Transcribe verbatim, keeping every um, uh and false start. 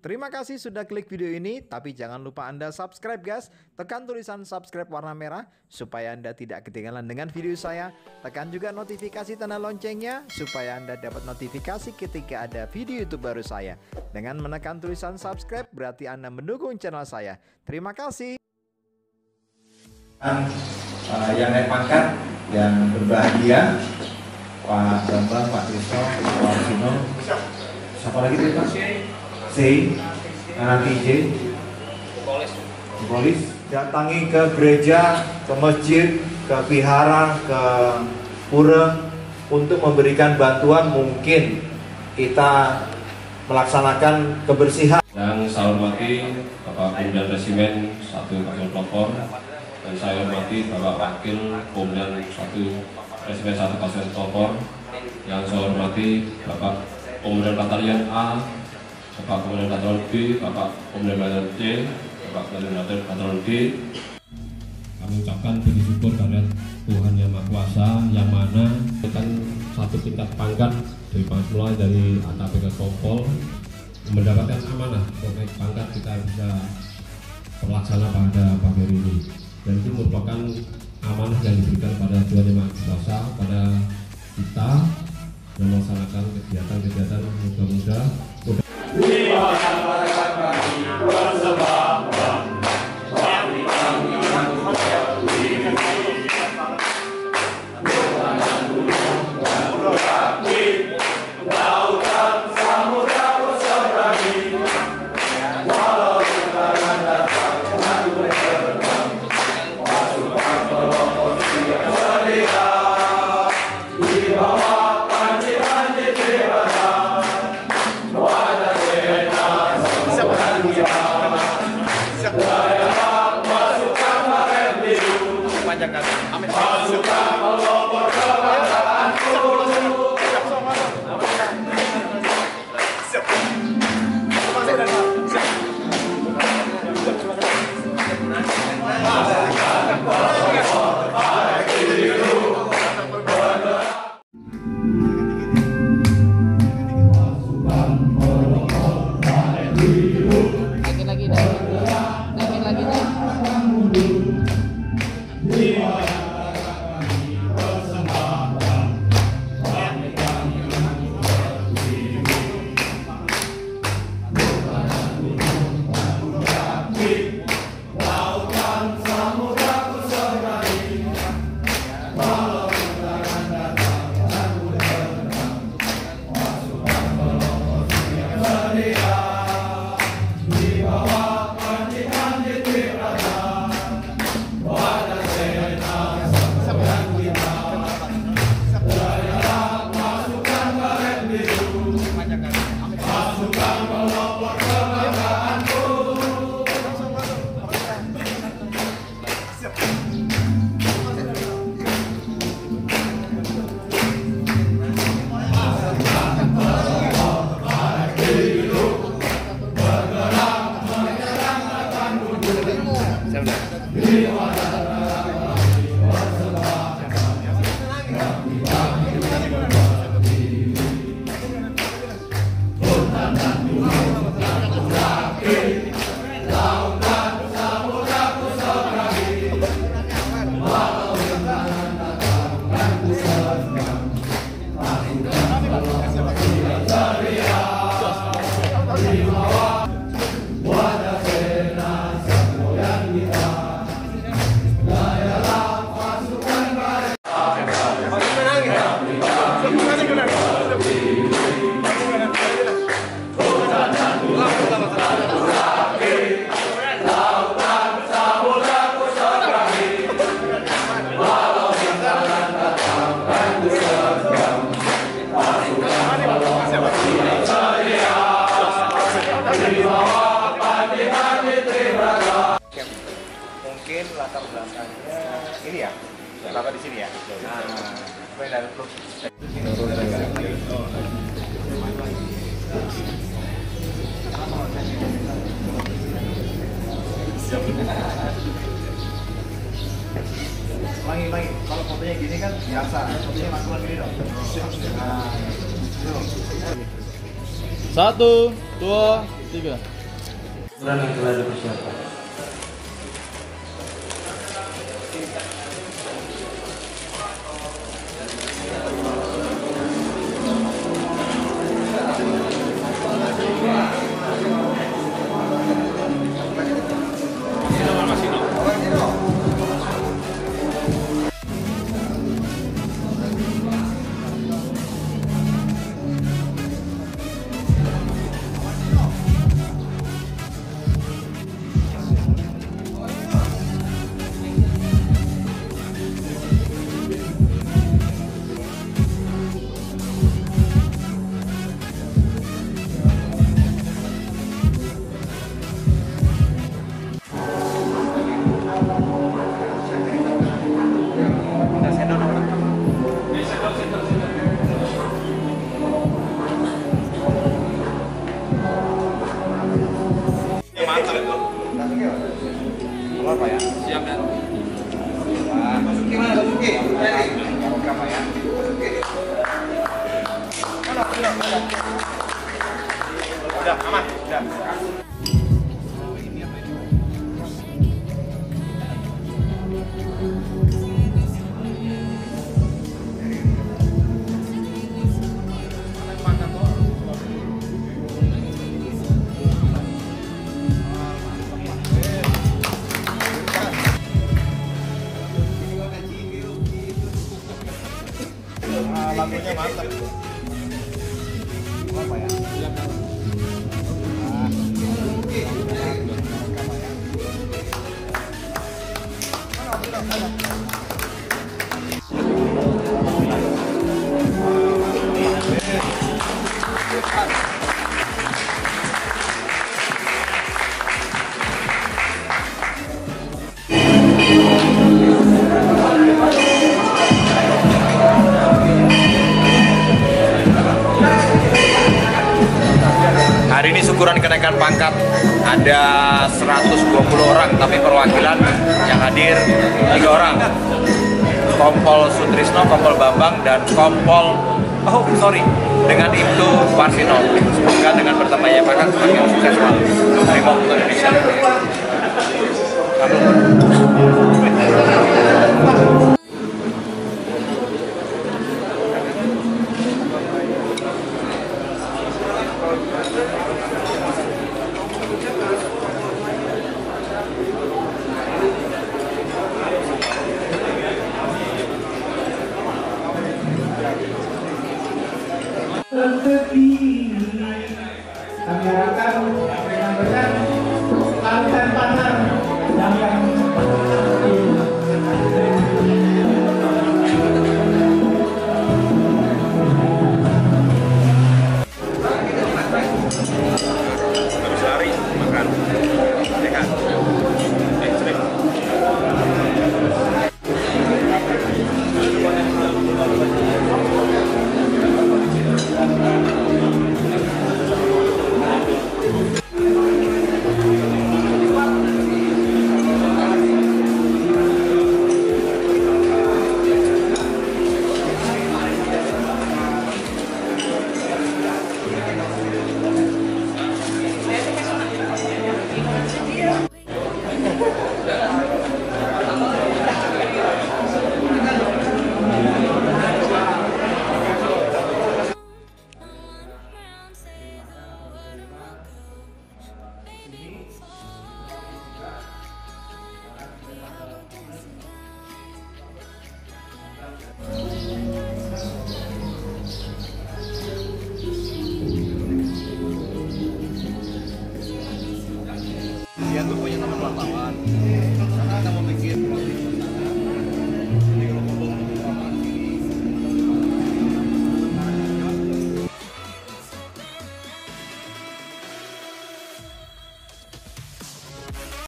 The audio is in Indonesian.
Terima kasih sudah klik video ini, tapi jangan lupa Anda subscribe guys. Tekan tulisan subscribe warna merah supaya Anda tidak ketinggalan dengan video saya. Tekan juga notifikasi tanda loncengnya supaya Anda dapat notifikasi ketika ada video YouTube baru saya. Dengan menekan tulisan subscribe berarti Anda mendukung channel saya. Terima kasih. Uh, yang naik pangkat, yang berbahagia, Pak Bambang, Pak Trisno, Pak Arsino, siapa lagi tuh Pak? C, nanti J, polis, datangi ke gereja, ke masjid, ke vihara, ke pura untuk memberikan bantuan. Mungkin kita melaksanakan kebersihan. Yang saya hormati Bapak Komandan Resimen satu Pasul Pelopor, dan saya hormati Bapak Wakil Komandan satu Resimen satu Pasul Pelopor, yang saya hormati Bapak Komandan Batalion A, Bapak Komandan Batalion B, Bapak Komandan Batalion C, Bapak Komandan Batalion D. Kami ucapkan puji syukur karena Tuhan Yang Maha Kuasa, yang mana kan satu tingkat pangkat dari mulai dari A K P ke Kompol mendapatkan amanah terkait pangkat kita bisa terlaksana pada pagi hari ini, dan itu merupakan amanah yang diberikan pada Tuhan Yang Maha Kuasa pada kita yang melaksanakan kegiatan-kegiatan muda-muda. Mungkin latar belakangnya ini ya, latar di sini ya. Nah, apa yang dari Lagi lagi, kalau fotonya gini kan biasa, fotonya manual gini dong. Nah, Satu, dua, Tiga. Ukuran yang telah dipersiapkan. Mantap itu. Keluar Pak ya? Siap ya. Masuki mana Masuki? Buka Pak ya. Mana? Udah, aman. Udah. Ah, lagunya mantap. Apa ya? Hari ini syukuran kenaikan pangkat ada seratus dua puluh orang, tapi perwakilan yang hadir tiga orang. Kompol Sutrisno, Kompol Bambang, dan Kompol oh sorry dengan Ibtu Parsino. Semoga dengan bertambahnya pangkat semakin sukses selalu. Harimau untuk Indonesia. Rezeki kami harapkan benar-benar lautan pasar yang yang Habis lari makan, ya kan? Ekstrim. Dia tuh punya teman wartawan.